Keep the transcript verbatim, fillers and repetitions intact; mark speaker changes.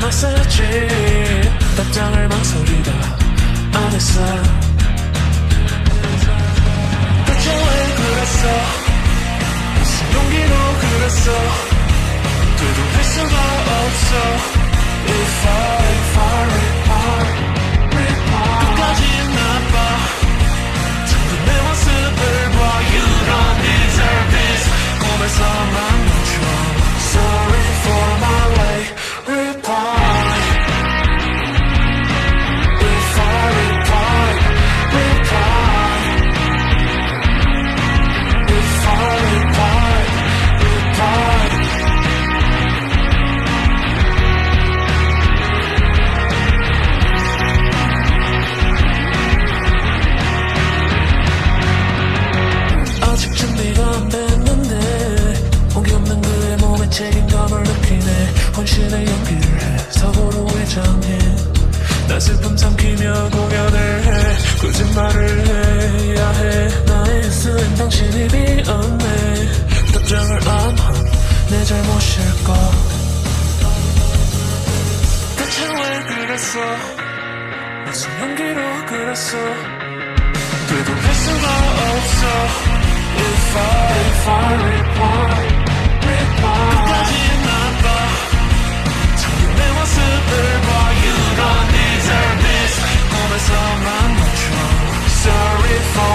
Speaker 1: 메시지 답장을 망설이다 안 했어. 대체 왜 그랬어? 무슨 용기로 그랬어? 되돌릴 수가 없어. If I, if I reply, reply 끝까지 나빠 자꾸 내 모습을 봐. You don't deserve this. 꿈에서만 멈춰. Sorry for my late reply. If I reply, reply. If I reply, reply. 아직 준비가 안 됐는데 온기없는 그의 몸에 책임감을 느끼네. 혼신의 연기를 해 서로로 외장해. 나 슬픔 삼키며 공연을 해. 거짓말을 해야 해. 나의 쓰인 당신이 비었네. 답장을 안 한 내 잘못일까? 대체 왜 그랬어? 무슨 용기로 그랬어? 되돌릴 수가 없어. If I, if I reply, reply 끝까지 나빠 저기 내 모습을 봐. You don't deserve this. 꿈에서만 멈춰. Sorry for